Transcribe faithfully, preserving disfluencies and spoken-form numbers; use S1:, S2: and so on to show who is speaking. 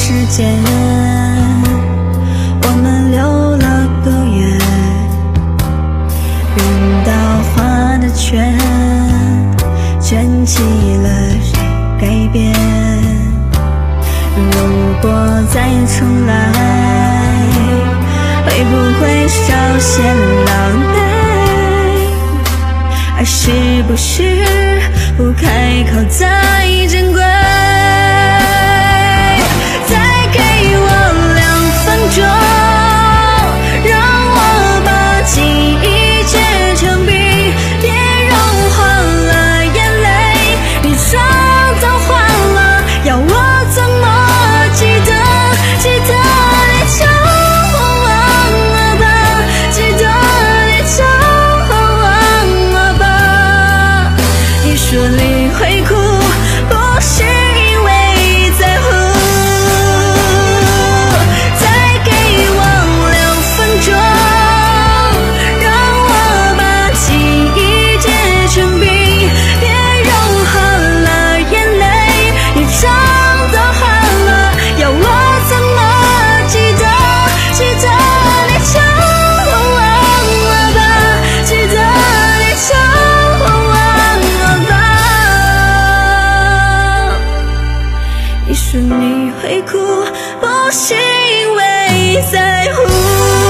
S1: 时间，我们溜了多远？晕到画的圈，卷起了谁改变？如果再重来，会不会稍显狼狈？而是不是不开口再珍贵？再给我两分钟，让我把记忆结成冰，别融化了眼泪，你妆都花了，要我怎么记得？记得你就忘了吧，记得你就忘了吧。你说你会哭，不是因为在乎。再给我两分钟，让我把记忆结成冰，别融化了眼泪，你妆都花了，要我怎么记得？记得你就忘了吧，记得你就忘了吧。你说你会哭，不是因为在乎。